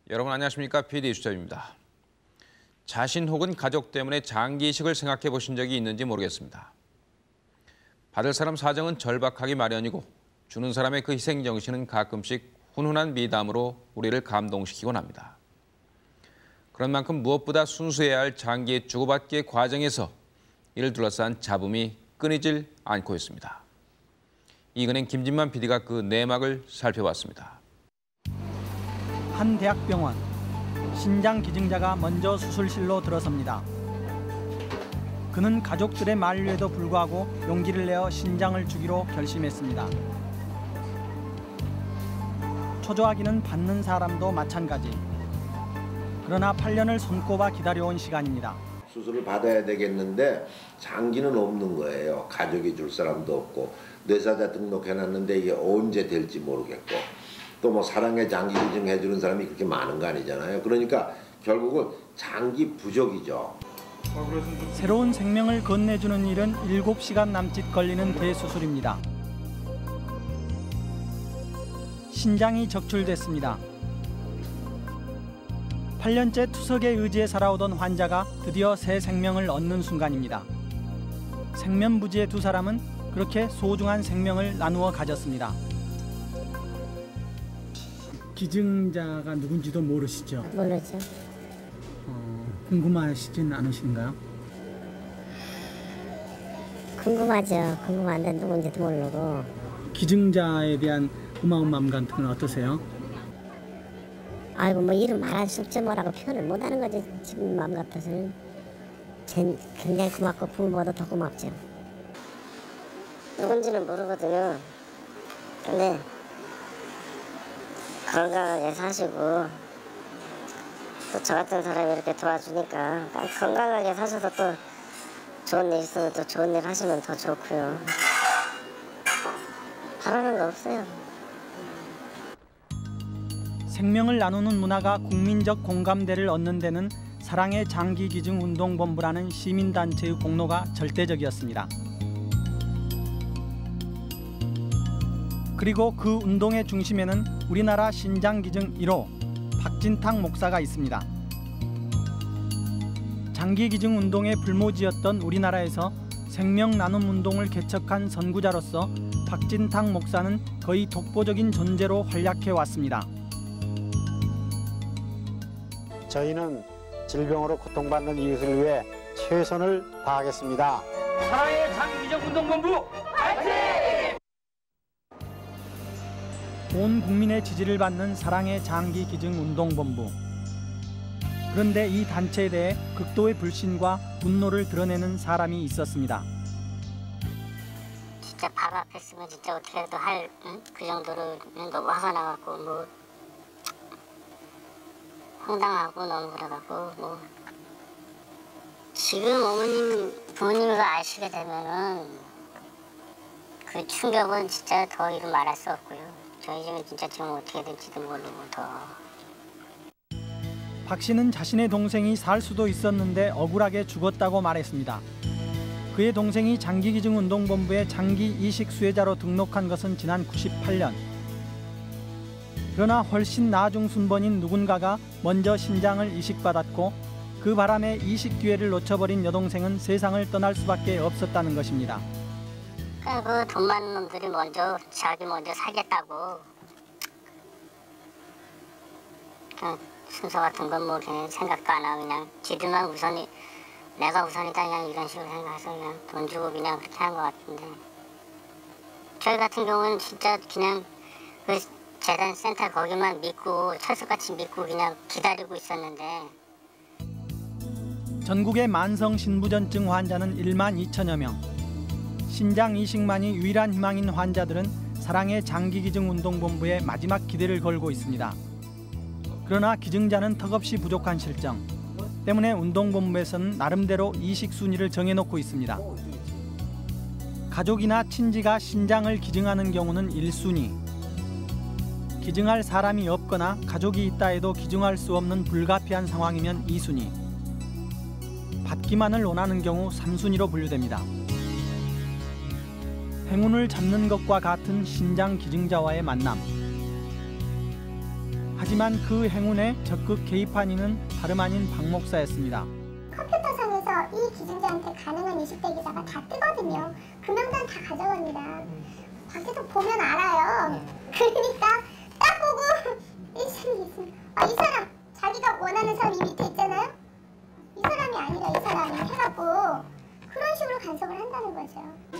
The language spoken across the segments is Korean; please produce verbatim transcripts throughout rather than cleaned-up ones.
여러분 안녕하십니까? 피디 수첩입니다. 자신 혹은 가족 때문에 장기 이식을 생각해 보신 적이 있는지 모르겠습니다. 받을 사람 사정은 절박하기 마련이고 주는 사람의 그 희생 정신은 가끔씩 훈훈한 미담으로 우리를 감동시키곤 합니다. 그런 만큼 무엇보다 순수해야 할 장기의 주고받기의 과정에서 이를 둘러싼 잡음이 끊이질 않고 있습니다. 이근행 김진만 피디가 그 내막을 살펴봤습니다. 한 대학병원, 신장 기증자가 먼저 수술실로 들어섭니다. 그는 가족들의 만류에도 불구하고 용기를 내어 신장을 주기로 결심했습니다. 초조하기는 받는 사람도 마찬가지. 그러나 팔 년을 손꼽아 기다려온 시간입니다. 수술을 받아야 되겠는데 장기는 없는 거예요. 가족이 줄 사람도 없고 뇌사자 등록해놨는데 이게 언제 될지 모르겠고 또 뭐 사랑의 장기 기증 해주는 사람이 그렇게 많은 거 아니잖아요. 그러니까 결국은 장기 부족이죠. 새로운 생명을 건네주는 일은 일곱 시간 남짓 걸리는 대수술입니다. 신장이 적출됐습니다. 팔 년째 투석의 의지에 살아오던 환자가 드디어 새 생명을 얻는 순간입니다. 생면부지의 두 사람은 그렇게 소중한 생명을 나누어 가졌습니다. 기증자가 누군지도 모르시죠? 모르죠. 어, 궁금하시진 않으신가요? 궁금하죠. 궁금한데 누군지도 모르고. 기증자에 대한 고마운 마음 같은 건 어떠세요? 아이고 뭐 이름 말할 수 없지 뭐라고 표현을 못하는 거지. 지금 마음 같아서는 굉장히 고맙고 부모보다 더 고맙죠. 누군지는 모르거든요. 근데 건강하게 사시고 또 저 같은 사람이 이렇게 도와주니까 건강하게 사셔서 또 좋은 일 있으면 또 좋은 일 하시면 더 좋고요. 바라는 거 없어요. 생명을 나누는 문화가 국민적 공감대를 얻는 데는 사랑의 장기기증운동본부라는 시민단체의 공로가 절대적이었습니다. 그리고 그 운동의 중심에는 우리나라 신장기증 일 호 박진탁 목사가 있습니다. 장기기증 운동의 불모지였던 우리나라에서 생명 나눔 운동을 개척한 선구자로서 박진탁 목사는 거의 독보적인 존재로 활약해 왔습니다. 저희는 질병으로 고통받는 이웃을 위해 최선을 다하겠습니다. 사랑의 장기기증운동본부 파이팅! 온 국민의 지지를 받는 사랑의 장기기증운동본부. 그런데 이 단체에 대해 극도의 불신과 분노를 드러내는 사람이 있었습니다. 진짜 바로 앞에 있으면 진짜 어떻게라도 할 그 응? 정도로 너무 화가 나갖고 뭐 황당하고 너무 그래갖고 뭐 지금 어머님 부모님과 아시게 되면은 그 충격은 진짜 더 이루 말할 수 없고요. 저희 집은 진짜 지금 어떻게 될지도 모르고 더. 박 씨는 자신의 동생이 살 수도 있었는데 억울하게 죽었다고 말했습니다. 그의 동생이 장기기증운동본부의 장기 이식 수혜자로 등록한 것은 지난 구십팔 년. 그러나 훨씬 나중 순번인 누군가가 먼저 신장을 이식받았고 그 바람에 이식 기회를 놓쳐버린 여동생은 세상을 떠날 수밖에 없었다는 것입니다. 그 돈 많은 놈들이 먼저 자기 먼저 살겠다고 그냥 순서 같은 건 뭐 그냥 생각도 안 하고 그냥 지들만 우선이 내가 우선이다 그냥 이런 식으로 생각해서 그냥 돈 주고 그냥 그렇게 한 것 같은데 저희 같은 경우는 진짜 그냥 그 재단 센터 거기만 믿고 철석같이 믿고 그냥 기다리고 있었는데 전국의 만성 신부전증 환자는 일만 이천여 명. 신장 이식만이 유일한 희망인 환자들은 사랑의 장기기증운동본부에 마지막 기대를 걸고 있습니다. 그러나 기증자는 턱없이 부족한 실정 때문에 운동본부에서는 나름대로 이식 순위를 정해놓고 있습니다. 가족이나 친지가 신장을 기증하는 경우는 일 순위. 기증할 사람이 없거나 가족이 있다 해도 기증할 수 없는 불가피한 상황이면 이 순위. 받기만을 원하는 경우 삼 순위로 분류됩니다. 행운을 잡는 것과 같은 신장 기증자와의 만남. 하지만 그 행운에 적극 개입한 이는 다름 아닌 박 목사였습니다. 컴퓨터상에서 이 기증자한테 가능한 이십 대 기사가 다 뜨거든요. 그 명단 다 가져갑니다. 밖에서 보면 알아요. 그러니까 딱 보고 이 사람이 있습니다. 아, 이 사람 자기가 원하는 사람이 밑에 있잖아요. 이 사람이 아니라 이 사람이 해갖고 그런 식으로 간섭을 한다는 거죠.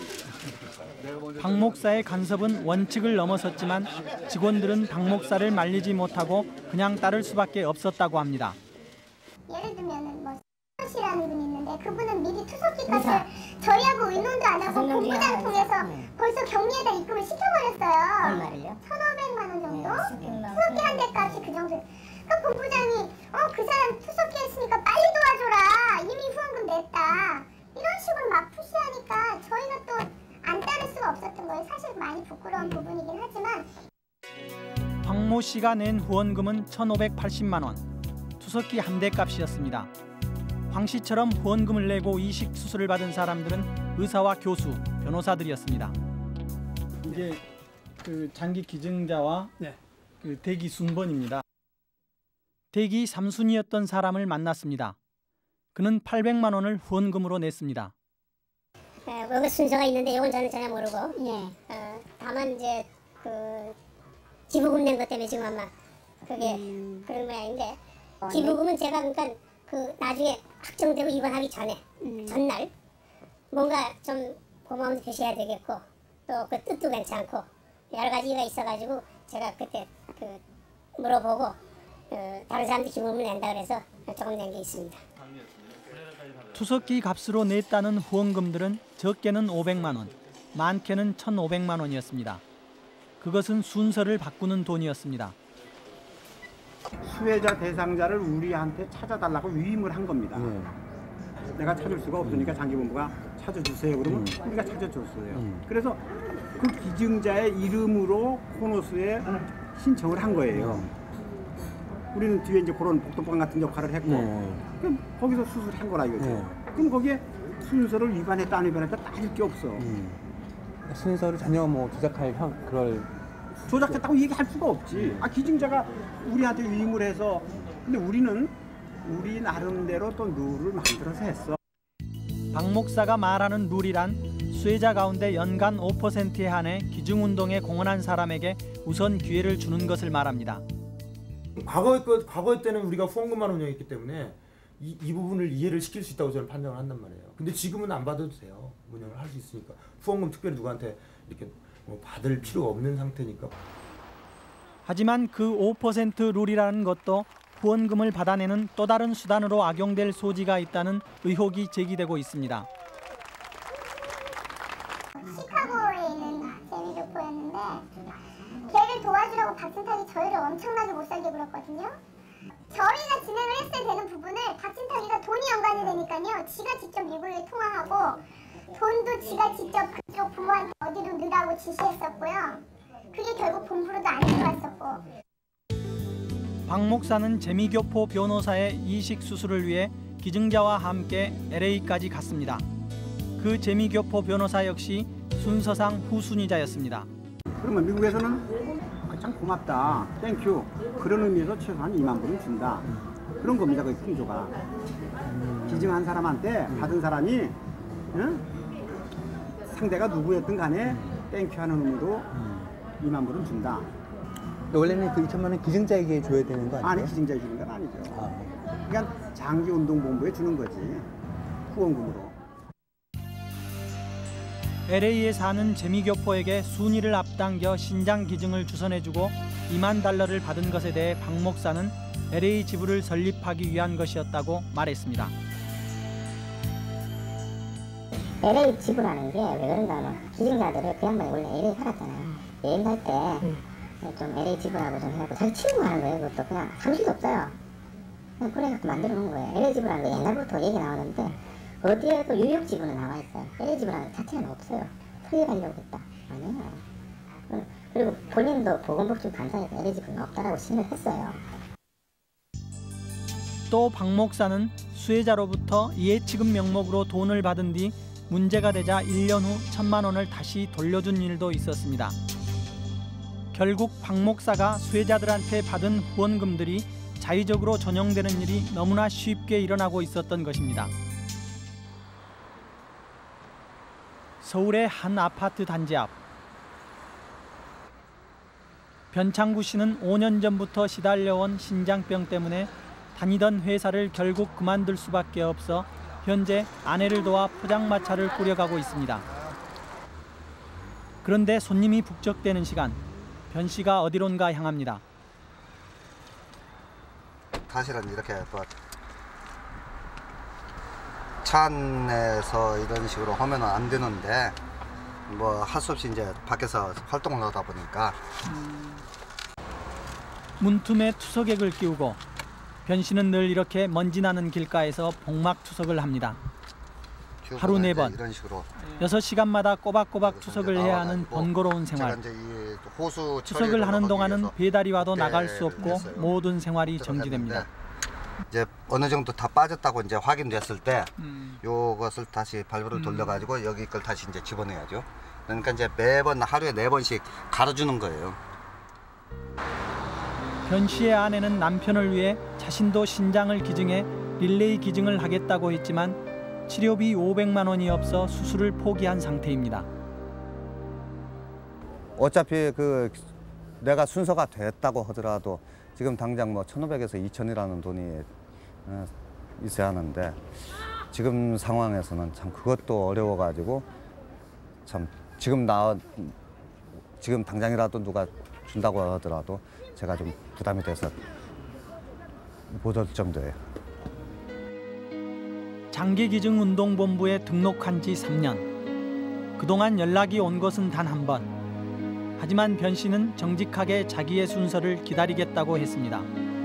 박 목사의 간섭은 원칙을 넘어섰지만 직원들은 박 목사를 말리지 못하고 그냥 따를 수밖에 없었다고 합니다. 예를 들면은 뭐 씨라는 분이 있는데 그분은 미리 투석기 값을 저희하고 의논도 안 하고 본부장 통해서 벌써 경리에다 입금을 시켜버렸어요. 얼마를요? 천오백만 원 정도? 투석기 한 대 값이 그 정도. 그 본부장이 어 그 사람 투석기 했으니까 빨리 도와줘라. 이미 후원금 냈다. 이런 식으로 막 푸시하니까 저희가 또 안 따를 수가 없었던 거예요. 사실 많이 부끄러운 부분이긴 하지만. 박모 씨가 낸 후원금은 천오백팔십만 원. 투석기 한 대 값이었습니다. 황 씨처럼 후원금을 내고 이식 수술을 받은 사람들은 의사와 교수, 변호사들이었습니다. 이게 그 장기 기증자와 네. 그 대기 순번입니다. 대기 삼 순위였던 사람을 만났습니다. 그는 팔백만 원을 후원금으로 냈습니다. 네, 여기 순서가 있는데 이건 저는 전혀 모르고. 예. 어, 다만 이제 그 지부금 낸 것 때문에 지금 아마 그게 음. 그런 모양인데 어, 지부금은 제가 그러니까 그 나중에 확정되고 입원하기 전에 음. 전날 뭔가 좀 고마움을 표시해야 되겠고 또 그 뜻도 괜찮고 여러 가지가 있어가지고 제가 그때 그 물어보고 그 다른 사람들 지부금을 낸다 그래서 조금 낸 게 있습니다. 투석기 값으로 냈다는 후원금들은 적게는 오백만 원, 많게는 천오백만 원이었습니다. 그것은 순서를 바꾸는 돈이었습니다. 수혜자 대상자를 우리한테 찾아달라고 위임을 한 겁니다. 네. 내가 찾을 수가 없으니까 장기본부가 찾아주세요. 그러면 음. 우리가 찾아줬어요. 음. 그래서 그 기증자의 이름으로 코노스에 신청을 한 거예요. 우리는 뒤에 이제 그런 복도방 같은 역할을 했고, 네. 그럼 거기서 수술을 한 거라 이거죠. 네. 그럼 거기에 순서를 위반했다 안 위반했다 따질 게 없어. 음. 순서를 전혀 뭐 조작할 형 그럴 조작했다고 얘기할 수가 없지. 아 기증자가 우리한테 위임을 해서 근데 우리는 우리 나름대로 또 룰을 만들어서 했어. 박 목사가 말하는 룰이란 수혜자 가운데 연간 오 퍼센트에 한해 기증운동에 공헌한 사람에게 우선 기회를 주는 것을 말합니다. 과거의 것, 과거의 때는 우리가 후원금만 운영했기 때문에 이, 이 부분을 이해를 시킬 수 있다고 저는 판단을 한단 말이에요. 근데 지금은 안 받아도 돼요. 운영을 할 수 있으니까. 후원금 특별히 누구한테 이렇게 뭐 받을 필요가 없는 상태니까. 하지만 그 오 퍼센트 룰이라는 것도 후원금을 받아내는 또 다른 수단으로 악용될 소지가 있다는 의혹이 제기되고 있습니다. 시카고에 있는 재미교포였는데 걔를 도와주라고 박진탁이 저희를 엄청나게 못살게 굴었거든요. 저희가 진행을 했을 때 되는 부분을 박진탁이가 돈이 연관이 되니까요. 지가 직접 미국에 통화하고 돈도 지가 직접 그쪽 부모한테 어디로 넣으라고 지시했었고요. 그게 결국 본부로도 안 들어왔었고. 박 목사는 재미교포 변호사의 이식 수술을 위해 기증자와 함께 엘에이까지 갔습니다. 그 재미교포 변호사 역시 순서상 후순위자였습니다. 그러면 미국에서는 아, 참 고맙다, 땡큐 그런 의미에서 최소한 이만 불은 준다. 그런 겁니다. 그 풍조가. 기증한 사람한테 받은 사람이 응? 상대가 누구였든 간에 땡큐 하는 의미로 이만 불은 준다. 원래는 그 이천만 원 기증자에게 줘야 되는 거 아니에요? 아니 기증자에 주는 건 아니죠. 아. 그러니까 장기운동본부에 주는 거지. 후원금으로. 엘에이에 사는 재미교포에게 순위를 앞당겨 신장 기증을 주선해주고 이만 달러를 받은 것에 대해 박 목사는 엘에이 지부를 설립하기 위한 것이었다고 말했습니다. 엘에이 지부라는 게 왜 그런가 하면 기증자들을 그 양반이 원래 엘에이 살았잖아요. 여행 갈 때 좀 엘에이 지부라고 좀 해갖고 자기 친구하는 거예요. 그것도 그냥 잠시도 없어요. 그냥 그래갖고 만들어 놓은 거예요. 엘에이 지부라는 게 옛날부터 얘기 나오는데 어디에도 유역 지부는 나와 있어요. 엘에이 지부라는 것 자체는 없어요. 설립하려고 했다. 아니에요. 그리고 본인도 보건복지부감사에서 엘에이 지부는 없다라고 신청을 했어요. 또 박 목사는 수혜자로부터 이해치금 명목으로 돈을 받은 뒤 문제가 되자 일 년 후 천만 원을 다시 돌려준 일도 있었습니다. 결국 박 목사가 수혜자들한테 받은 후원금들이 자의적으로 전용되는 일이 너무나 쉽게 일어나고 있었던 것입니다. 서울의 한 아파트 단지 앞. 변창구 씨는 오 년 전부터 시달려온 신장병 때문에 다니던 회사를 결국 그만둘 수밖에 없어 현재 아내를 도와 포장마차를 꾸려가고 있습니다. 그런데 손님이 북적대는 시간, 변 씨가 어디론가 향합니다. 사실은 이렇게 또 차 안에서 이런 식으로 하면은 안 되는데 뭐 할 수 없이 이제 밖에서 활동을 하다 보니까 문틈에 투석액을 끼우고 변 씨는 늘 이렇게 먼지 나는 길가에서 복막 투석을 합니다. 하루 네 번, 이런 식으로 여섯 시간마다 꼬박꼬박 투석을 해야 하는 번거로운 생활. 호수 투석을 하는 동안은 배달이 와도 나갈 수 없고 모든 생활이 정지됩니다. 이제 어느 정도 다 빠졌다고 이제 확인됐을 때 음. 요것을 다시 발효를 음. 돌려가지고 여기 걸 다시 이제 집어넣어야죠. 그러니까 이제 매번 하루에 네 번씩 갈아주는 거예요. 변 씨의 아내는 남편을 위해 자신도 신장을 기증해 릴레이 기증을 하겠다고 했지만 치료비 오백만 원이 없어 수술을 포기한 상태입니다. 어차피 그 내가 순서가 됐다고 하더라도 지금 당장 뭐 천오백에서 이천이라는 돈이 있어야 하는데 지금 상황에서는 참 그것도 어려워가지고 참 지금 나 지금 당장이라도 누가 준다고 하더라도 제가 좀 부담이 돼서 못 올 정도예요. 장기기증운동본부에 등록한 지 삼 년. 그동안 연락이 온 것은 단 한 번. 하지만 변 씨는 정직하게 자기의 순서를 기다리겠다고 했습니다.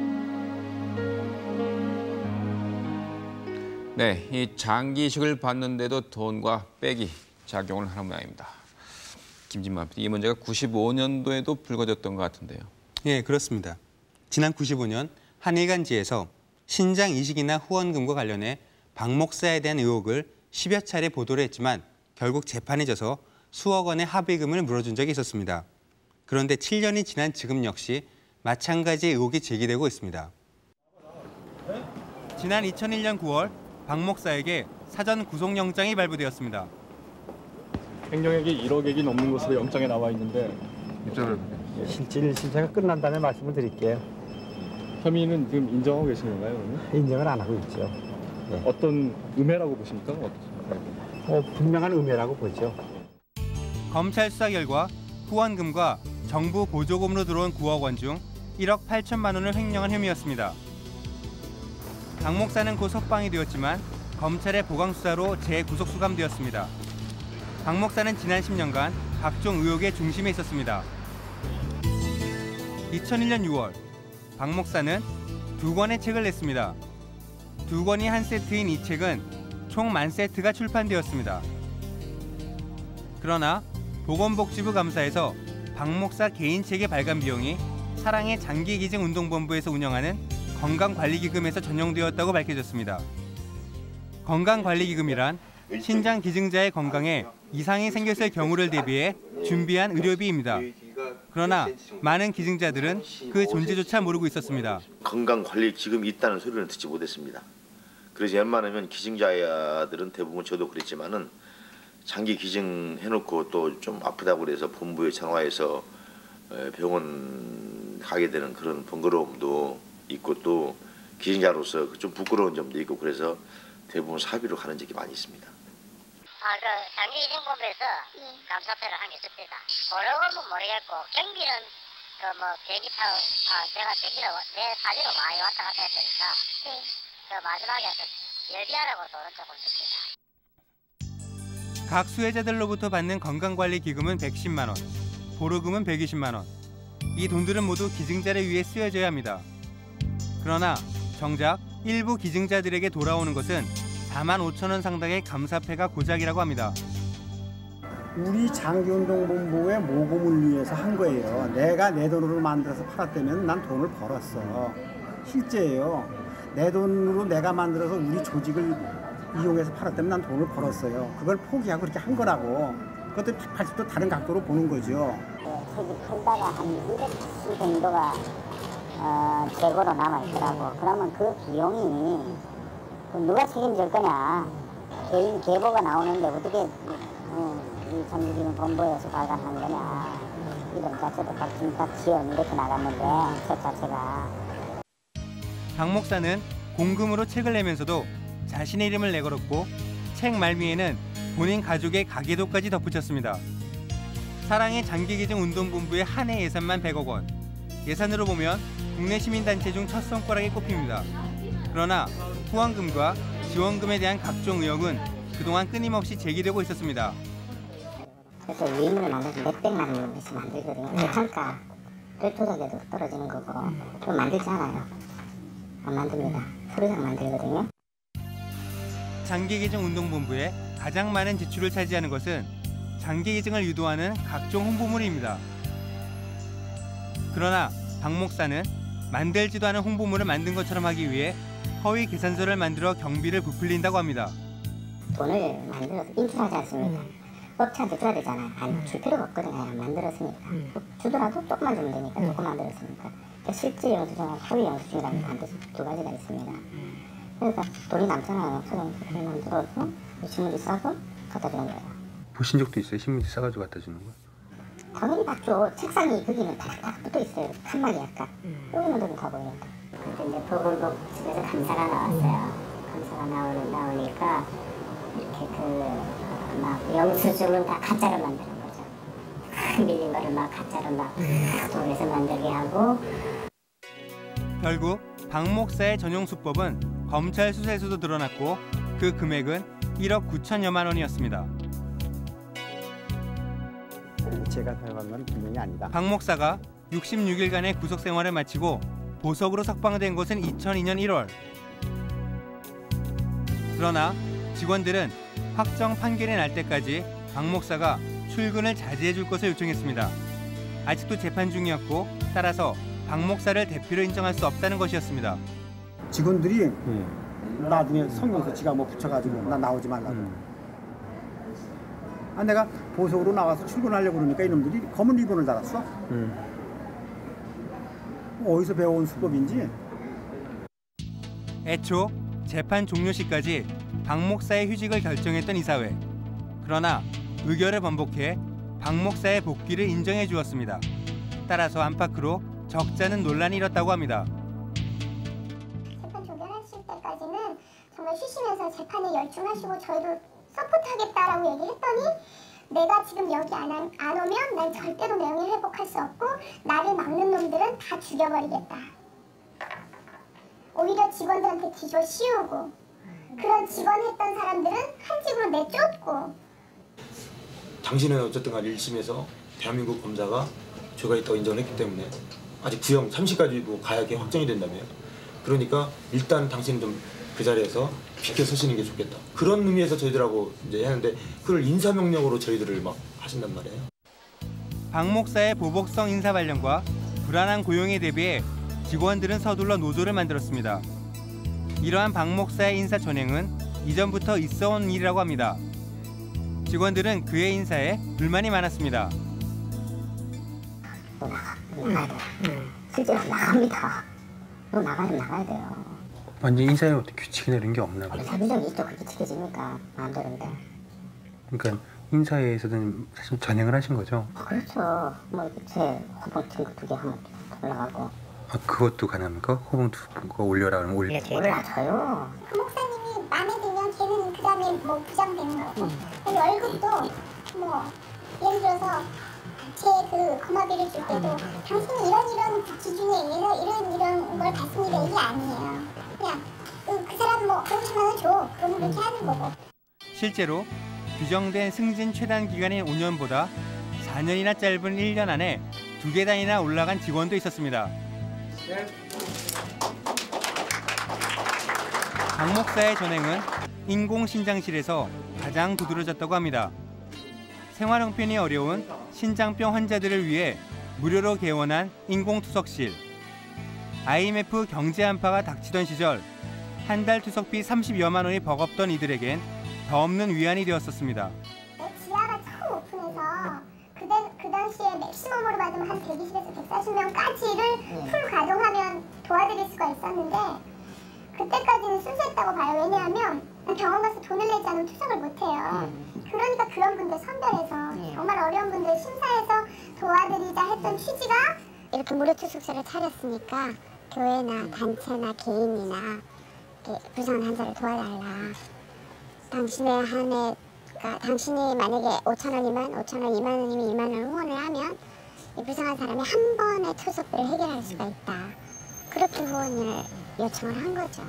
네, 이 장기 이식을 받는데도 돈과 백이 작용을 하는 모양입니다. 김진만 피디, 이 문제가 구십오 년도에도 불거졌던 것 같은데요. 예, 그렇습니다. 지난 구십오 년 한 일간지에서 신장 이식이나 후원금과 관련해 박 목사에 대한 의혹을 십여 차례 보도를 했지만 결국 재판에 져서 수억 원의 합의금을 물어준 적이 있었습니다. 그런데 칠 년이 지난 지금 역시 마찬가지의 의혹이 제기되고 있습니다. 지난 이천일 년 구월 박 목사에게 사전 구속영장이 발부되었습니다. 횡령액이 일억액이 넘는 것으로 영장에 나와 있는데 입장을 실질 심사가 끝난 다음에 말씀을 드릴게요. 혐의는 지금 인정하고 계신 건가요? 그러면? 인정을 안 하고 있죠. 네. 어떤 음해라고 보십니까? 어, 분명한 음해라고 보죠. 검찰 수사 결과 후원금과 정부 보조금으로 들어온 구억 원 중 일억 팔천만 원을 횡령한 혐의였습니다. 박 목사는 곧 석방이 되었지만 검찰의 보강 수사로 재구속 수감되었습니다. 박 목사는 지난 십 년간 각종 의혹의 중심에 있었습니다. 이천일 년 유월 박 목사는 두 권의 책을 냈습니다. 두 권이 한 세트인 이 책은 총 만 세트가 출판되었습니다. 그러나 보건복지부 감사에서 박 목사 개인 책의 발간 비용이 사랑의 장기기증운동본부에서 운영하는 건강관리기금에서 전용되었다고 밝혀졌습니다. 건강관리기금이란 신장 기증자의 건강에 이상이 생겼을 경우를 대비해 준비한 의료비입니다. 그러나 많은 기증자들은 그 존재조차 모르고 있었습니다. 건강관리기금이 있다는 소리는 듣지 못했습니다. 그래서 웬만하면 기증자들은 대부분 저도 그랬지만은 장기 기증해놓고 또 좀 아프다고 그래서 본부에 전화해서 병원 가게 되는 그런 번거로움도 있고 또 기증자로서 좀 부끄러운 점도 있고 그래서 대부분 사비로 가는 적이 많이 있습니다. 아, 그 장기기증본부에서 감사패를 한 게 있습니다. 보력은 모르겠고 경비는 그 뭐 비행기 타고 아, 제가 대기로 내 사지로 많이 왔다 갔다 했으니까 그 마지막에 열비하라고 돈을 조금 씁니다. 각 수혜자들로부터 받는 건강관리기금은 백십만 원, 보조금은 백이십만 원. 이 돈들은 모두 기증자를 위해 쓰여져야 합니다. 그러나 정작 일부 기증자들에게 돌아오는 것은 사만 오천 원 상당의 감사패가 고작이라고 합니다. 우리 장기운동본부의 모금을 위해서 한 거예요. 내가 내 돈으로 만들어서 팔았다면 난 돈을 벌었어. 실제예요. 내 돈으로 내가 만들어서 우리 조직을 이용해서 팔았다면 난 돈을 벌었어요. 그걸 포기하고 그렇게 한 거라고. 그것도 백팔십 도 다른 각도로 보는 거죠. 살다가 한 이백십 정도가 어, 재고로 남아있더라고. 그러면 그 비용이 누가 책임질 거냐. 개인 계보가 나오는데 어떻게 어, 이 장기기능본부에서 발간한 거냐. 이름 자체도 박진탁 지원 이렇게 나갔는데 책 자체가. 박 목사는 공금으로 책을 내면서도 자신의 이름을 내걸었고 책 말미에는 본인 가족의 가계도까지 덧붙였습니다. 사랑의 장기기증운동본부의 한 해 예산만 백억 원. 예산으로 보면 국내 시민단체 중 첫 손가락에 꼽힙니다. 그러나 후원금과 지원금에 대한 각종 의혹은 그동안 끊임없이 제기되고 있었습니다. 그래서 위임을 만들어서 몇백만 원씩 만들거든요. 대창가를 조작해도 떨어지는 거고 그거 만들지 않아요. 안 만듭니다. 서류상 만들거든요. 장기기증운동본부에 가장 많은 지출을 차지하는 것은 장기기증을 유도하는 각종 홍보물입니다. 그러나 박 목사는 만들지도 않은 홍보물을 만든 것처럼 하기 위해 허위 계산서를 만들어 경비를 부풀린다고 합니다. 돈을 만들어서 인출하지 않습니까? 업체한테 줘야 되잖아요. 아니, 줄 필요가 없거든요. 만들었으니까. 주더라도 조금만 주면 되니까 조금 만들었으니까. 그러니까 실제 영수증과 허위 영수증이라는 반드시 두 가지가 있습니다. 그러니까 돈이 남잖아요. 없어서 그걸 만들어서 신문지 싸서 갖다 주는 거예요. 보신 적도 있어요? 신문지 싸가지고 갖다 주는 거? 당연히 봤죠. 책상이 거기는 탁탁 붙어 있어요. 칸막이 약간. 여기는 좀 다 보여요. 근데 이제 보건복 측에서 감사가 나왔어요. 감사가 나오는, 나오니까 이렇게 그 막 영수증은 다 가짜로 만드는 거죠. 밀린 거를 막 가짜로 막 독에서 만들게 하고. 결국 박 목사의 전용 수법은 검찰 수사에서도 드러났고 그 금액은 일억 구천여만 원이었습니다. 제가 사용한 건 분명히 아니다. 박 목사가 육십육 일간의 구속 생활을 마치고 보석으로 석방된 것은 이천이 년 일월. 그러나 직원들은 확정 판결이 날 때까지 박 목사가 출근을 자제해 줄 것을 요청했습니다. 아직도 재판 중이었고 따라서 박 목사를 대표로 인정할 수 없다는 것이었습니다. 직원들이 음. 나중에 성명서 지가 뭐 붙여가지고 나 나오지 말라고. 음. 아, 내가 보석으로 나와서 출근하려고 그러니까 이놈들이 검은 리본을 달았어. 음. 어디서 배워온 수법인지. 애초 재판 종료 시까지 박 목사의 휴직을 결정했던 이사회. 그러나 의결을 번복해 박 목사의 복귀를 인정해 주었습니다. 따라서 안팎으로 적잖은 논란이 일었다고 합니다. 재판 종결하실 때까지는 정말 쉬시면서 재판에 열중하시고 저희도 서포트하겠다라고 얘기했더니 내가 지금 여기 안, 안 오면 난 절대로 명예 회복할 수 없고 나를 막는 놈들은 다 죽여버리겠다. 오히려 직원들한테 뒤집어 씌우고 그런 직원 했던 사람들은 한 집으로 내쫓고. 당신은 어쨌든 간 일 심에서 대한민국 검사가 죄가 있다고 인정했기 때문에 아직 구형 삼 시까지도 가야게 확정이 된다며요. 그러니까 일단 당신은 좀 그 자리에서 비켜 서시는 게 좋겠다. 그런 의미에서 저희들하고 이제 하는데 그걸 인사명령으로 저희들을 막 하신단 말이에요. 박 목사의 보복성 인사 발령과 불안한 고용에 대비해 직원들은 서둘러 노조를 만들었습니다. 이러한 박 목사의 인사 전횡은 이전부터 있어온 일이라고 합니다. 직원들은 그의 인사에 불만이 많았습니다. 너 나가, 너 나가야 돼. 실제로 나갑니다. 너 나가야 나가야 돼요. 완전 인사에 어떤 규칙이나 이런 게 없나 봐요. 자기적이 있죠. 그렇게 지켜집니까? 안 되는데. 그러니까 인사에서는 사실 전행을 하신 거죠? 아, 그렇죠. 뭐 제 호봉 친구 두 개 하면 올라가고. 아, 그것도 가능합니까? 호봉 두 거 올려라 그러면 올려. 올라줘요. 그 목사님이 마음에 들면 걔는 그 다음에 뭐 부장되는 거고. 음. 월급도 뭐 예를 들어서 제 그 거마비를 줄 때도 당신이 이런 이런 기준에 의해서 이런 이런 걸 받습니다 이게 아니에요. 그냥 그, 그 사람 뭐 백오십만 원 줘. 그러면 그렇게 하는 거고. 실제로 규정된 승진 최단 기간인 오 년보다 사 년이나 짧은 일 년 안에 두 계단이나 올라간 직원도 있었습니다. 박 목사의 전횡은 인공신장실에서 가장 두드러졌다고 합니다. 생활형편이 어려운 신장병 환자들을 위해 무료로 개원한 인공투석실. 아이엠에프 경제 한파가 닥치던 시절 한 달 투석비 삼십여만 원이 버겁던 이들에겐 더 없는 위안이 되었었습니다. 지하가 처음 오픈해서 그때 그 당시에 맥시멈으로 받는 지금 한 백이십에서 백사십 명까지를 풀 가동하면 도와드릴 수가 있었는데 그때까지는 순수했다고 봐요. 왜냐하면 병원 가서 돈을 내지 않으면 투석을 못해요. 그러니까 그런 분들 선별해서 정말 어려운 분들 심사해서 도와드리자 했던 취지가 이렇게 무료 투숙소를 차렸으니까 교회나 단체나 개인이나 불쌍한 환자를 도와달라. 당신의 한 해, 그러니까 당신이 만약에 오천 원이면 오천 원, 이만 원이면 이만 원 후원을 하면 이 불쌍한 사람이 한 번의 투숙비를 해결할 수가 있다. 그렇게 후원을 요청을 한 거죠.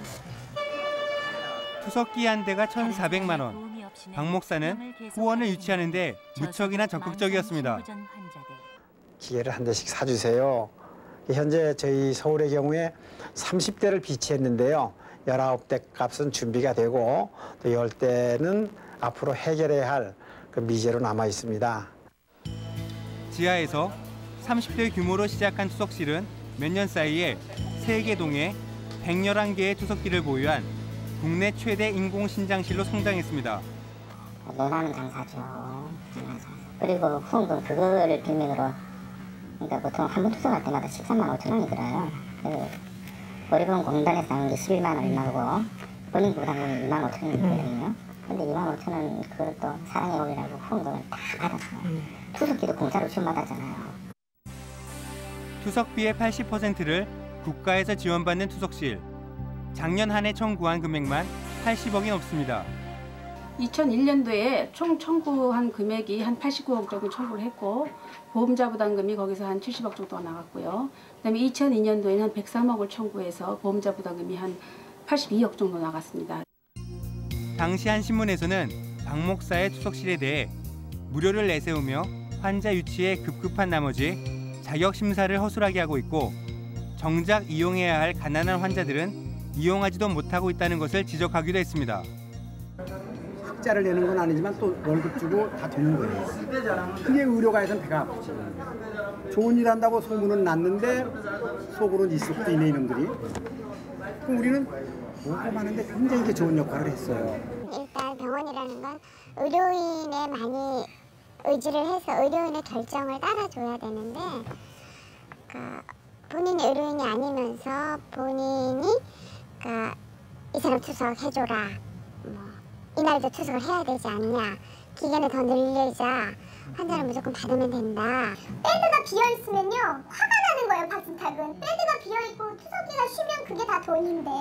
투석기 한 대가 천사백만 원. 박 목사는 후원을 유치하는 데 무척이나 적극적이었습니다. 기계를 한 대씩 사주세요. 현재 저희 서울의 경우에 삼십 대를 비치했는데요. 열아홉 대 값은 준비가 되고 또 열 대는 앞으로 해결해야 할 그 미제로 남아 있습니다. 지하에서 삼십 대 규모로 시작한 투석실은 몇 년 사이에 세 개 동에 백십일 개의 투석기를 보유한 국내 최대 인공신장실로 성장했습니다. 원하는 장사죠. 그리고 후원금 그거를 빌미로 그러니까 보통 한 번 투석할 때마다 십삼만 오천 원이 들어요. 그 어려운 공단에서 나오는 게 십일만 원 얼마고 본인 부담금이 이만 오천 원이거든요. 근데 이만 오천 원 그것도 사랑의 오리라고 후원금을 다 받았어요. 투석기도 공짜로 지원받았잖아요. 투석비의 팔십 퍼센트를 국가에서 지원받는 투석실. 작년 한 해 청구한 금액만 팔십억이 넘습니다. 이천일 년도에 총 청구한 금액이 한 팔십구억 정도 청구를 했고 보험자 부담금이 거기서 한 칠십억 정도가 나갔고요. 그다음에 이천이 년도에는 한 백삼억을 청구해서 보험자 부담금이 한 팔십이억 정도 나갔습니다. 당시 한 신문에서는 박 목사의 투석실에 대해 무료를 내세우며 환자 유치에 급급한 나머지 자격 심사를 허술하게 하고 있고 정작 이용해야 할 가난한 환자들은 이용하지도 못하고 있다는 것을 지적하기도 했습니다. 흑자를 내는 건 아니지만 또 월급 주고 다 되는 거예요. 그게 의료가에서는 배가 아프지. 좋은 일 한다고 소문은 났는데 속으로는 있을 수 있는 이놈들이. 그럼 우리는 뭐가 많은데 굉장히 이게 좋은 역할을 했어요. 일단 병원이라는 건 의료인에 많이 의지를 해서 의료인의 결정을 따라줘야 되는데 그러니까 본인이 의료인이 아니면서 본인이 그러니까 이 사람 투석해줘라. 뭐 이날도 투석을 해야 되지 않냐. 기간을 더 늘리자. 환자는 무조건 받으면 된다. 베드가 비어있으면요. 화가 나는 거예요. 박진탁은. 베드가 비어있고 투석기가 쉬면 그게 다 돈인데.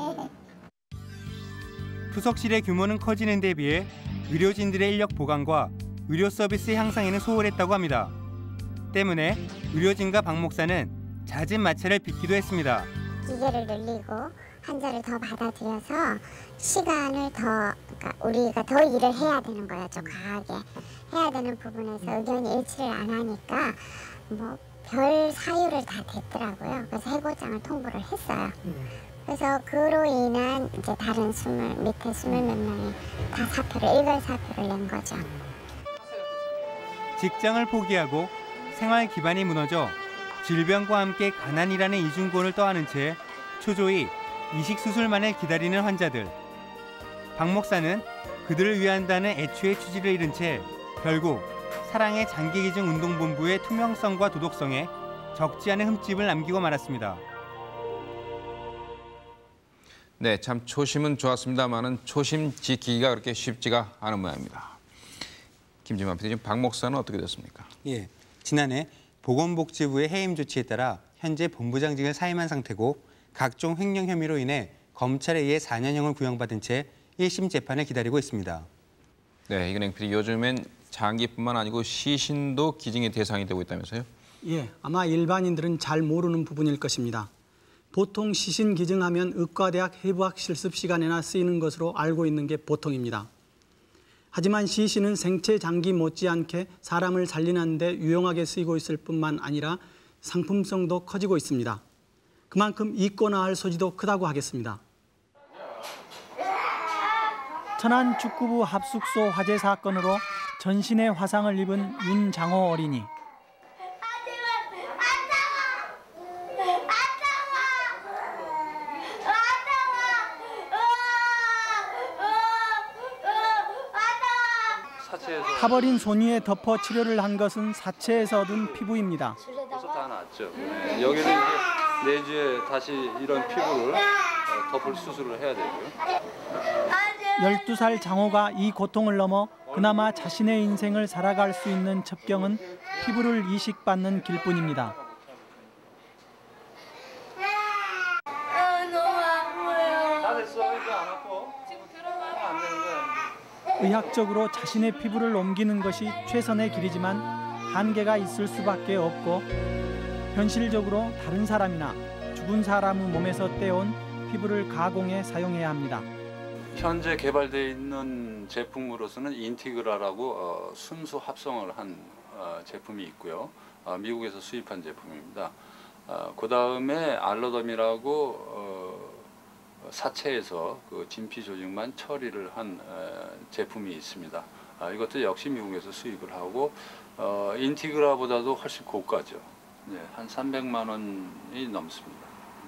투석실의 규모는 커지는 데 비해 의료진들의 인력 보강과 의료 서비스 향상에는 소홀했다고 합니다. 때문에 의료진과 박 목사는 잦은 마찰을 빚기도 했습니다. 기계를 늘리고 환자를 더 받아들여서 시간을 더 그러니까 우리가 더 일을 해야 되는 거였죠. 과하게 해야 되는 부분에서 의견이 일치를 안 하니까 뭐 별 사유를 다 댔더라고요. 그래서 해고장을 통보를 했어요. 그래서 그로 인한 이제 다른 스물 밑에 스물 몇 명이 다 사표를 일괄 사표를 낸 거죠. 직장을 포기하고 생활 기반이 무너져 질병과 함께 가난이라는 이중권을 떠안은 채 초조히 이식 수술만을 기다리는 환자들. 박 목사는 그들을 위한다는 애초의 취지를 잃은 채 결국 사랑의 장기기증 운동본부의 투명성과 도덕성에 적지 않은 흠집을 남기고 말았습니다. 네, 참 초심은 좋았습니다만은 초심 지키기가 그렇게 쉽지가 않은 모양입니다. 김진만 피디님, 박 목사는 어떻게 됐습니까? 예, 지난해 보건복지부의 해임 조치에 따라 현재 본부장직을 사임한 상태고 각종 횡령 혐의로 인해 검찰에 의해 사 년형을 구형받은 채 일 심 재판을 기다리고 있습니다. 네, 이근행 피디, 요즘엔 장기뿐만 아니고 시신도 기증의 대상이 되고 있다면서요? 예, 아마 일반인들은 잘 모르는 부분일 것입니다. 보통 시신 기증하면 의과대학 해부학 실습 시간에나 쓰이는 것으로 알고 있는 게 보통입니다. 하지만 시신은 생체 장기 못지않게 사람을 살리는 데 유용하게 쓰이고 있을 뿐만 아니라 상품성도 커지고 있습니다. 그만큼 이권화할 소지도 크다고 하겠습니다. 천안 축구부 합숙소 화재 사건으로 전신에 화상을 입은 윤장호 어린이. 타버린 손위에 덮어 치료를 한 것은 사체에서 얻은 피부입니다. 있죠. 네. 여기는 이제 내주에 다시 이런 피부를 덮을 수술을 해야 되고요. 열두 살 장호가 이 고통을 넘어 그나마 자신의 인생을 살아갈 수 있는 첩경은 피부를 이식받는 길뿐입니다. 의학적으로 자신의 피부를 옮기는 것이 최선의 길이지만 한계가 있을 수밖에 없고 현실적으로 다른 사람이나 죽은 사람의 몸에서 떼온 피부를 가공해 사용해야 합니다. 현재 개발되어 있는 제품으로서는 인티그라라고 어, 순수 합성을 한 어, 제품이 있고요. 어, 미국에서 수입한 제품입니다. 어, 그 다음에 알로덤이라고 어, 사체에서 그 진피 조직만 처리를 한 어, 제품이 있습니다. 아, 이것도 역시 미국에서 수입을 하고 어, 인티그라보다도 훨씬 고가죠. 네, 한 삼백만 원이 넘습니다.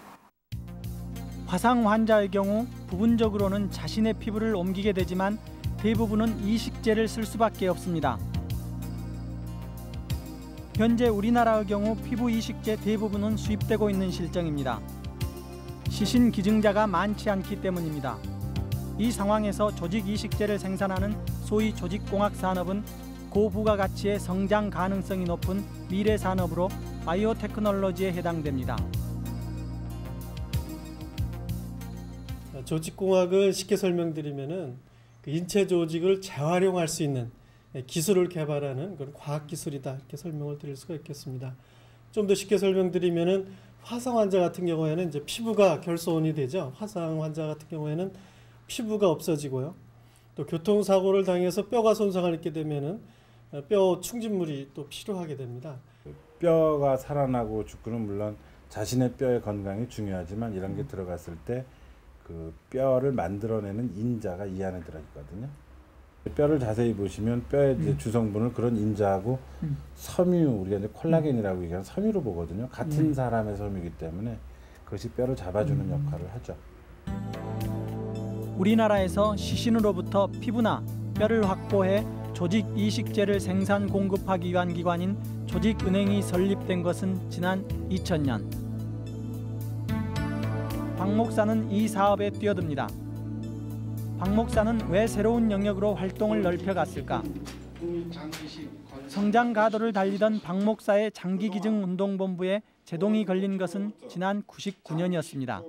화상 환자의 경우 부분적으로는 자신의 피부를 옮기게 되지만 대부분은 이식제를 쓸 수밖에 없습니다. 현재 우리나라의 경우 피부 이식제 대부분은 수입되고 있는 실정입니다. 시신 기증자가 많지 않기 때문입니다. 이 상황에서 조직 이식제를 생산하는 소위 조직공학 산업은 고부가가치의 성장 가능성이 높은 미래 산업으로 바이오테크놀로지에 해당됩니다. 조직공학을 쉽게 설명드리면은 그 인체 조직을 재활용할 수 있는 기술을 개발하는 그런 과학기술이다 이렇게 설명을 드릴 수가 있겠습니다. 좀 더 쉽게 설명드리면은 화상 환자 같은 경우에는 이제 피부가 결손이 되죠. 화상 환자 같은 경우에는 피부가 없어지고요. 또 교통사고를 당해서 뼈가 손상을 입게 되면은 뼈 충진물이 또 필요하게 됩니다. 뼈가 살아나고 죽고는 물론 자신의 뼈의 건강이 중요하지만 이런 게 들어갔을 때 그 뼈를 만들어내는 인자가 이 안에 들어있거든요. 뼈를 자세히 보시면 뼈의 이제 주성분을 그런 인자하고 음. 섬유, 우리가 이제 콜라겐이라고 얘기하는 섬유로 보거든요. 같은 음. 사람의 섬유이기 때문에 그것이 뼈를 잡아주는 음. 역할을 하죠. 우리나라에서 시신으로부터 피부나 뼈를 확보해 조직 이식제를 생산 공급하기 위한 기관인 조직은행이 설립된 것은 지난 이천 년. 박 목사는 이 사업에 뛰어듭니다. 박 목사는 왜 새로운 영역으로 활동을 넓혀갔을까? 성장 가도를 달리던 박 목사의 장기기증운동본부에 제동이 걸린 것은 지난 구십구 년이었습니다.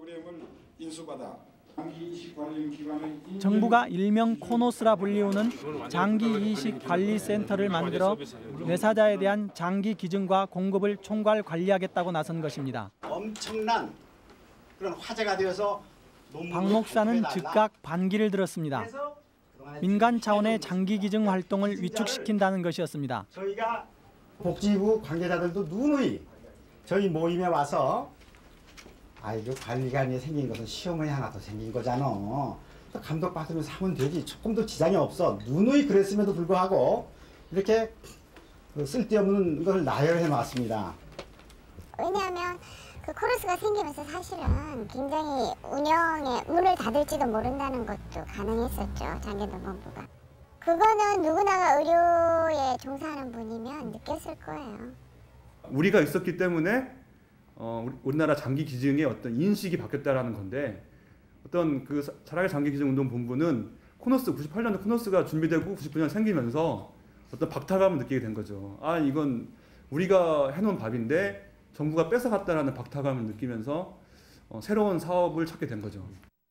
정부가 일명 코노스라 불리우는 장기이식관리센터를 만들어 뇌사자에 대한 장기 기증과 공급을 총괄 관리하겠다고 나선 것입니다. 엄청난 그런 화제가 되어서 박 목사는 즉각 반기를 들었습니다. 민간 차원의 장기 기증 활동을 위축시킨다는 것이었습니다. 저희가 복지부 관계자들도 누누이 저희 모임에 와서 아 이거 관리관이 생긴 것은 시어머니 하나 더 생긴 거잖아. 또 감독받으면서 하면 되지. 조금도 지장이 없어. 누누이 그랬음에도 불구하고 이렇게 쓸데없는 걸 나열해 놨습니다. 왜냐하면 그 코러스가 생기면서 사실은 굉장히 운영에 문을 닫을지도 모른다는 것도 가능했었죠. 장기노동본부가. 그거는 누구나가 의료에 종사하는 분이면 느꼈을 거예요. 우리가 있었기 때문에 어, 우리나라 장기 기증의 어떤 인식이 바뀌었다라는 건데 어떤 그 사랑의 장기 기증 운동 본부는 코너스 구십팔 년에 코너스가 준비되고 구십구 년 생기면서 어떤 박탈감을 느끼게 된 거죠. 아 이건 우리가 해놓은 밥인데 정부가 뺏어갔다라는 박탈감을 느끼면서 어, 새로운 사업을 찾게 된 거죠.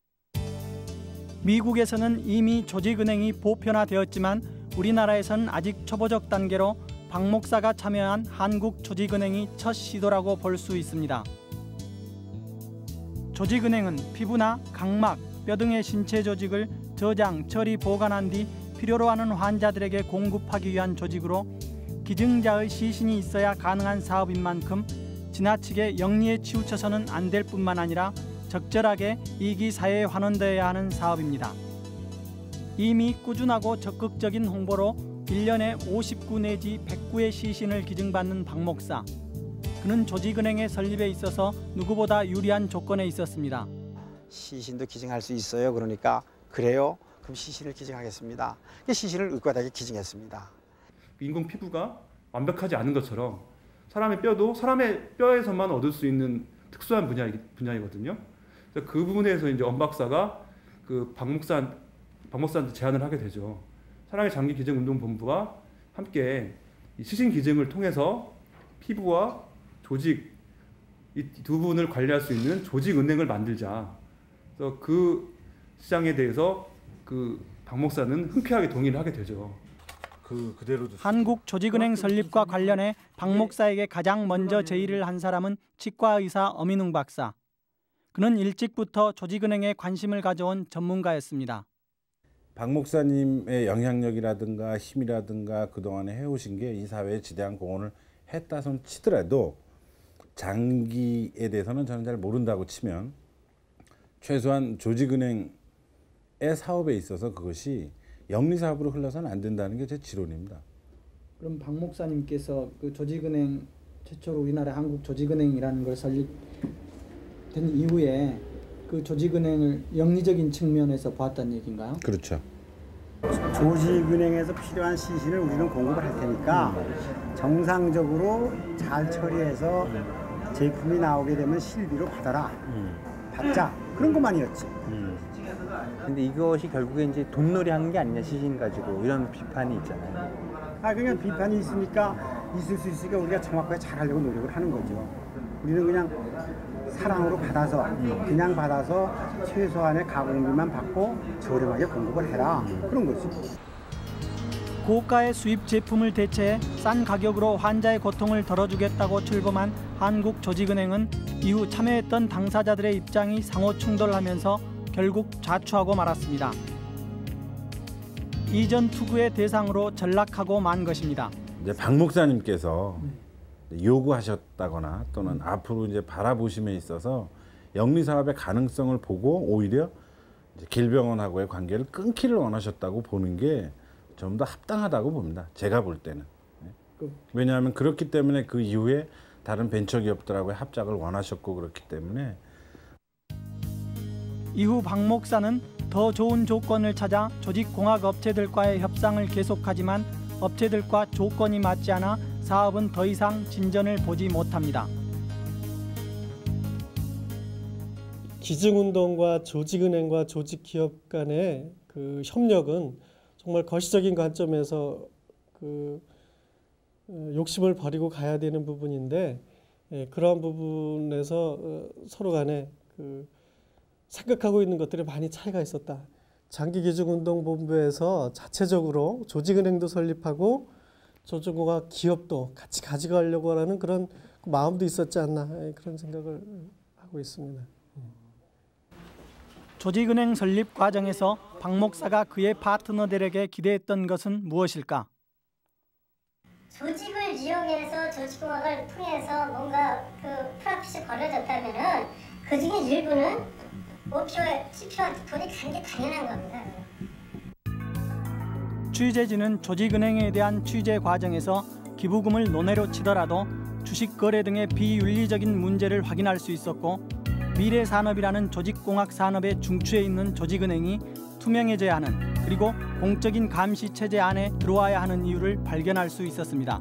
미국에서는 이미 조직은행이 보편화되었지만 우리나라에서는 아직 초보적 단계로 박 목사가 참여한 한국조직은행이 첫 시도라고 볼 수 있습니다. 조직은행은 피부나 각막, 뼈 등의 신체 조직을 저장, 처리, 보관한 뒤 필요로 하는 환자들에게 공급하기 위한 조직으로 기증자의 시신이 있어야 가능한 사업인 만큼 지나치게 영리에 치우쳐서는 안 될 뿐만 아니라 적절하게 이익이 사회에 환원되어야 하는 사업입니다. 이미 꾸준하고 적극적인 홍보로 일 년에 오십구 내지 백 구의 시신을 기증받는 박 목사. 그는 조직은행의 설립에 있어서 누구보다 유리한 조건에 있었습니다. 시신도 기증할 수 있어요. 그러니까 그래요? 그럼 시신을 기증하겠습니다. 시신을 의과대학에 기증했습니다. 인공 피부가 완벽하지 않은 것처럼 사람의 뼈도 사람의 뼈에서만 얻을 수 있는 특수한 분야 분야이거든요. 그래서 그 부분에서 이제 엄 박사가 그 박 목사 박 목사한테 제안을 하게 되죠. 사랑의 장기 기증 운동 본부와 함께 이 시신 기증을 통해서 피부와 조직 이 두 부분을 관리할 수 있는 조직 은행을 만들자. 그래서 그 시장에 대해서 그 박 목사는 흔쾌하게 동의를 하게 되죠. 그 그대로 한국조직은행 설립과 관련해 박 목사에게 가장 먼저 제의를 한 사람은 치과의사 엄인웅 박사. 그는 일찍부터 조직은행에 관심을 가져온 전문가였습니다. 박 목사님의 영향력이라든가 힘이라든가 그동안에 해오신 게 이 사회에 지대한 공헌을 했다손 치더라도 장기에 대해서는 저는 잘 모른다고 치면 최소한 조직은행의 사업에 있어서 그것이 영리사업으로 흘러서는 안 된다는 게 제 지론입니다. 그럼 박 목사님께서 그 조직은행 최초로 우리나라 한국조직은행이라는 걸 설립된 이후에 그 조직은행을 영리적인 측면에서 보았다는 얘기인가요? 그렇죠. 조직은행에서 필요한 시신을 우리는 공급을 할 테니까 정상적으로 잘 처리해서 제품이 나오게 되면 실비로 받아라. 받자. 그런 것만이었지. 근데 이것이 결국에 이제 돈놀이 하는 게 아니냐, 시신 가지고 이런 비판이 있잖아요. 아, 그냥 비판이 있으니까 있을 수 있으니까 우리가 정확하게 잘하려고 노력을 하는 거죠. 우리는 그냥 사랑으로 받아서 그냥 받아서 최소한의 가공비만 받고 저렴하게 공급을 해라. 그런 거지. 고가의 수입 제품을 대체해 싼 가격으로 환자의 고통을 덜어주겠다고 출범한 한국조직은행은 이후 참여했던 당사자들의 입장이 상호 충돌하면서 결국 좌초하고 말았습니다. 이전 투구의 대상으로 전락하고 만 것입니다. 이제 박 목사님께서 요구하셨다거나 또는 앞으로 이제 바라보심에 있어서 영리 사업의 가능성을 보고 오히려 이제 길병원하고의 관계를 끊기를 원하셨다고 보는 게 좀 더 합당하다고 봅니다. 제가 볼 때는. 왜냐하면 그렇기 때문에 그 이후에 다른 벤처기업들하고의 합작을 원하셨고 그렇기 때문에. 이후 박 목사는 더 좋은 조건을 찾아 조직공학업체들과의 협상을 계속하지만 업체들과 조건이 맞지 않아 사업은 더 이상 진전을 보지 못합니다. 기증운동과 조직은행과 조직기업 간의 그 협력은 정말 거시적인 관점에서 그 욕심을 버리고 가야 되는 부분인데, 예, 그러한 부분에서 어, 서로 간에 그 생각하고 있는 것들이 많이 차이가 있었다. 장기기증운동본부에서 자체적으로 조직은행도 설립하고 조직공학 기업도 같이 가져가려고 하는 그런 마음도 있었지 않나, 예, 그런 생각을 하고 있습니다. 조직은행 설립 과정에서 박 목사가 그의 파트너들에게 기대했던 것은 무엇일까? 조직을 이용해서 조직공학을 통해서 뭔가 그 프로핏이 벌어졌다면은 그 중에 일부는 오피오에 티피오한테 돈이 가는 게 당연한 겁니다. 취재진은 조직은행에 대한 취재 과정에서 기부금을 논외로 치더라도 주식 거래 등의 비윤리적인 문제를 확인할 수 있었고, 미래산업이라는 조직공학 산업의 중추에 있는 조직은행이 투명해져야 하는, 그리고 공적인 감시 체제 안에 들어와야 하는 이유를 발견할 수 있었습니다.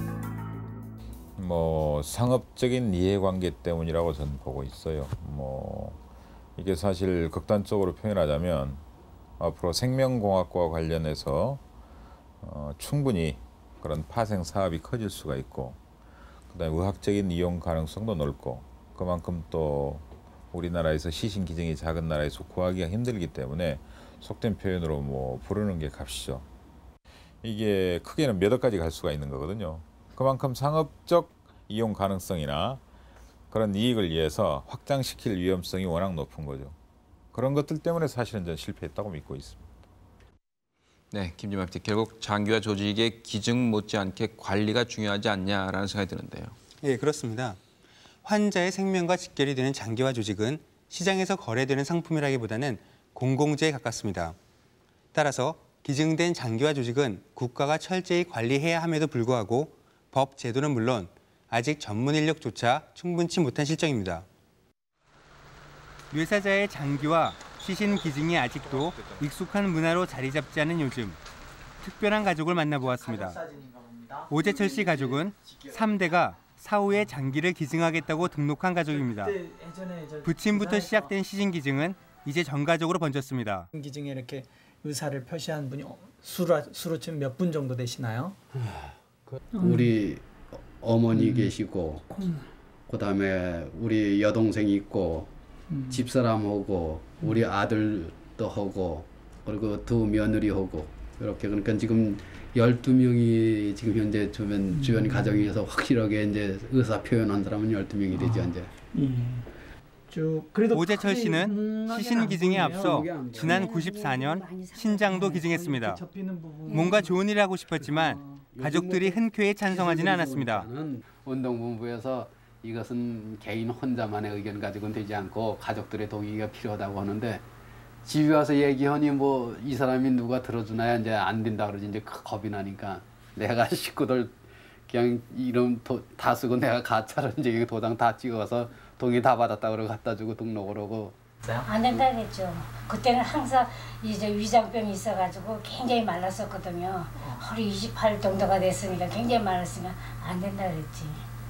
뭐 상업적인 이해관계 때문이라고 저는 보고 있어요. 뭐 이게 사실 극단적으로 표현하자면 앞으로 생명공학과 관련해서 어, 충분히 그런 파생 사업이 커질 수가 있고, 그다음에 의학적인 이용 가능성도 넓고, 그만큼 또 우리나라에서 시신 기증이 작은 나라에서 구하기가 힘들기 때문에 속된 표현으로 뭐 부르는 게 값이죠. 이게 크게는 몇 억까지 갈 수가 있는 거거든요. 그만큼 상업적 이용 가능성이나 그런 이익을 위해서 확장시킬 위험성이 워낙 높은 거죠. 그런 것들 때문에 사실은 저는 실패했다고 믿고 있습니다. 네, 김진만 피디, 결국 장기와 조직의 기증 못지않게 관리가 중요하지 않냐라는 생각이 드는데요. 예, 그렇습니다. 환자의 생명과 직결이 되는 장기와 조직은 시장에서 거래되는 상품이라기보다는 공공재에 가깝습니다. 따라서 기증된 장기와 조직은 국가가 철저히 관리해야 함에도 불구하고 법, 제도는 물론 아직 전문 인력조차 충분치 못한 실정입니다. 뇌사자의 장기와 시신 기증이 아직도 익숙한 문화로 자리 잡지 않은 요즘, 특별한 가족을 만나보았습니다. 오재철 씨 가족은 삼 대가 사후에 장기를 기증하겠다고 등록한 가족입니다. 부친부터 시작된 시신 기증은 이제 전 가족으로 번졌습니다. 기증에 이렇게 의사를 표시한 분이 수로 수로 치면 몇 분 정도 되시나요? 우리 어머니 음. 계시고 음. 그다음에 우리 여동생이 있고 음. 집사람하고 우리 아들도 하고 그리고 두 며느리하고 이렇게 그러니까 지금 열두 명이 지금 현재 주변 음. 주변 가정에서 확실하게 이제 의사 표현한 사람은 열두 명이 되죠. 아. 이제. 음. 오재철 씨는 시신 기증에 앞서 지난 구십사 년 신장도 기증했습니다. 뭔가 좋은 일을 하고 싶었지만 가족들이 흔쾌히 찬성하지는 않았습니다. 운동본부에서 이것은 개인 혼자만의 의견 가지고는 되지 않고 가족들의 동의가 필요하다고 하는데 집에 와서 얘기하니 뭐 이 사람이 누가 들어주나야 이제 안 된다 그러지 이제 겁이 나니까 내가 식구들 그냥 이름 도, 다 쓰고 내가 가짜로 이제 도장 다 찍어서 동의 다 받았다 그러고 갖다 주고 등록을 하고 안 된다 그랬죠. 그때는 항상 이제 위장병이 있어가지고 굉장히 말랐었거든요. 허리 이십팔 정도가 됐으니까 굉장히 말랐으면 안 된다 그랬지.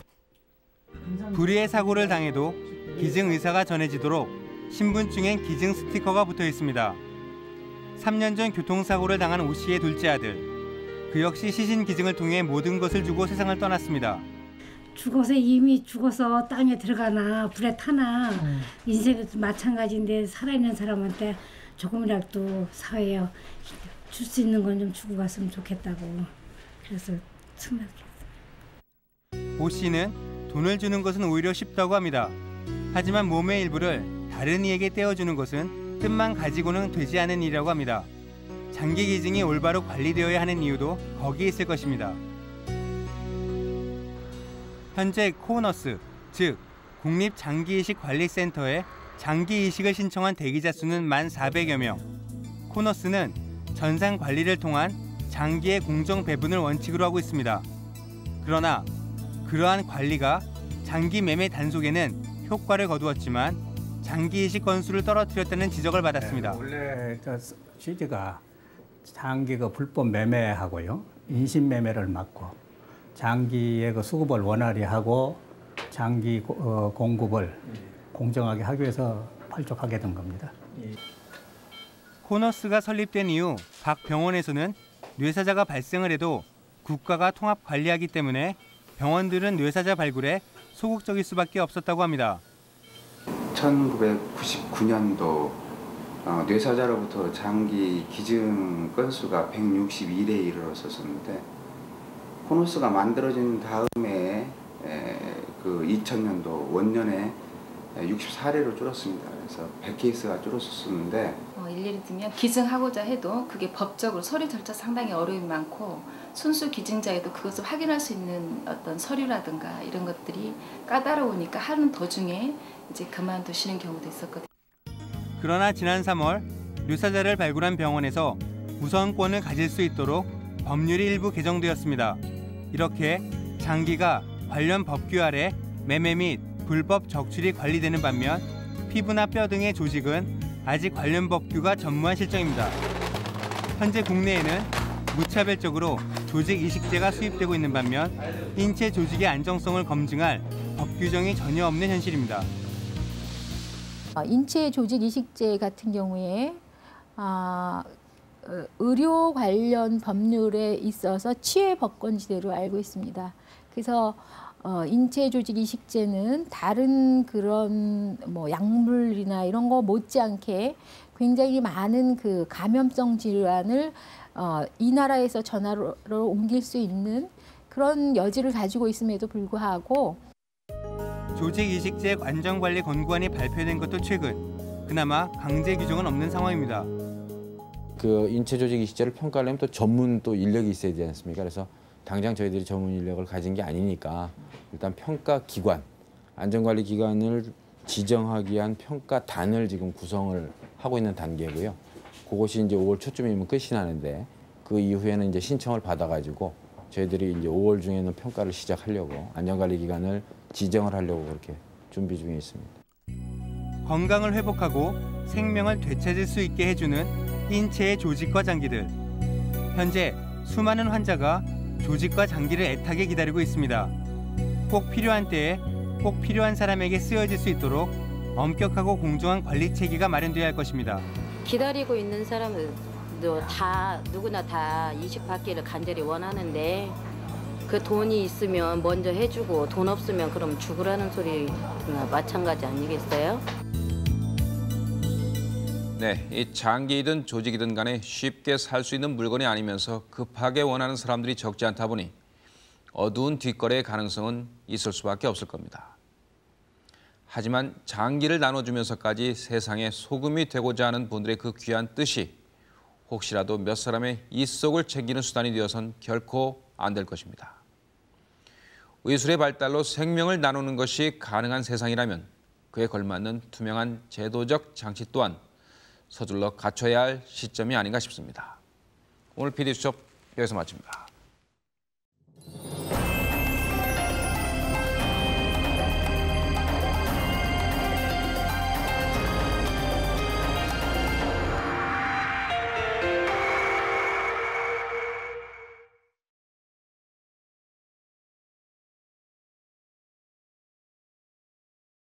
불의의 사고를 당해도 기증 의사가 전해지도록 신분증엔 기증 스티커가 붙어 있습니다. 삼 년 전 교통사고를 당한 오 씨의 둘째 아들. 그 역시 시신 기증을 통해 모든 것을 주고 세상을 떠났습니다. 죽어서 이미 죽어서 땅에 들어가나 불에 타나 음. 인생도 마찬가지인데 살아있는 사람한테 조금이라도 사회에 줄 수 있는 건 좀 주고 갔으면 좋겠다고 그래서 승낙했어요. 오 씨는 돈을 주는 것은 오히려 쉽다고 합니다. 하지만 몸의 일부를 다른 이에게 떼어주는 것은 뜻만 가지고는 되지 않은 일이라고 합니다. 장기 기증이 올바로 관리되어야 하는 이유도 거기에 있을 것입니다. 현재 코너스, 즉 국립장기이식관리센터에 장기이식을 신청한 대기자 수는 만 사백여 명. 코너스는 전산 관리를 통한 장기의 공정 배분을 원칙으로 하고 있습니다. 그러나 그러한 관리가 장기 매매 단속에는 효과를 거두었지만 장기이식 건수를 떨어뜨렸다는 지적을 받았습니다. 네, 원래 저 취지가 장기가 불법 매매하고요, 인신 매매를 막고 장기의 그 수급을 원활히 하고 장기 어, 공급을 공정하게 하기 위해서 발족하게 된 겁니다. 코너스가 설립된 이후 각 병원에서는 뇌사자가 발생을 해도 국가가 통합 관리하기 때문에 병원들은 뇌사자 발굴에 소극적일 수밖에 없었다고 합니다. 천구백구십구 년도 어, 뇌사자로부터 장기 기증 건수가 백육십일 회에 이르렀었는데 코너스가 만들어진 다음에 에, 그 이천 년도 원년에 육십사 회로 줄었습니다. 그래서 백 케이스가 줄었었는데 어, 일일이 들면 기증하고자 해도 그게 법적으로 서류 절차 상당히 어려움이 많고 순수 기증자에도 그것을 확인할 수 있는 어떤 서류라든가 이런 것들이 까다로우니까 하는 도중에 이제 그만두시는 경우도 있었거든요. 그러나 지난 삼월 뇌사자를 발굴한 병원에서 우선권을 가질 수 있도록 법률이 일부 개정되었습니다. 이렇게 장기가 관련 법규 아래 매매 및 불법 적출이 관리되는 반면 피부나 뼈 등의 조직은 아직 관련 법규가 전무한 실정입니다. 현재 국내에는 무차별적으로 조직 이식제가 수입되고 있는 반면 인체 조직의 안정성을 검증할 법 규정이 전혀 없는 현실입니다. 인체 조직 이식제 같은 경우에 아, 의료 관련 법률에 있어서 취해법권지대로 알고 있습니다. 그래서 어, 인체 조직 이식제는 다른 그런 뭐 약물이나 이런 거 못지않게 굉장히 많은 그 감염성 질환을 어, 이 나라에서 저 나라로 옮길 수 있는 그런 여지를 가지고 있음에도 불구하고 조직 이식제 안전관리 권고안이 발표된 것도 최근. 그나마 강제 규정은 없는 상황입니다. 그 인체 조직 이식제를 평가하려면 또 전문 또 인력이 있어야 되지 않습니까? 그래서 당장 저희들이 전문 인력을 가진 게 아니니까 일단 평가 기관, 안전관리 기관을 지정하기 위한 평가단을 지금 구성을 하고 있는 단계고요. 그것이 이제 오월 초쯤이면 끝이 나는데 그 이후에는 이제 신청을 받아가지고 저희들이 이제 오월 중에는 평가를 시작하려고 안전관리 기관을 지정을 하려고 그렇게 준비 중에 있습니다. 건강을 회복하고 생명을 되찾을 수 있게 해주는 인체의 조직과 장기들. 현재 수많은 환자가 조직과 장기를 애타게 기다리고 있습니다. 꼭 필요한 때에 꼭 필요한 사람에게 쓰여질 수 있도록 엄격하고 공정한 관리 체계가 마련돼야 할 것입니다. 기다리고 있는 사람들도 다 누구나 다 이식 받기를 간절히 원하는데 그 돈이 있으면 먼저 해주고 돈 없으면 그럼 죽으라는 소리나 마찬가지 아니겠어요? 네, 이 장기이든 조직이든 간에 쉽게 살 수 있는 물건이 아니면서 급하게 원하는 사람들이 적지 않다 보니 어두운 뒷거래의 가능성은 있을 수밖에 없을 겁니다. 하지만 장기를 나눠주면서까지 세상에 소금이 되고자 하는 분들의 그 귀한 뜻이 혹시라도 몇 사람의 입속을 챙기는 수단이 되어선 결코 안 될 것입니다. 의술의 발달로 생명을 나누는 것이 가능한 세상이라면 그에 걸맞는 투명한 제도적 장치 또한 서둘러 갖춰야 할 시점이 아닌가 싶습니다. 오늘 피디수첩 여기서 마칩니다.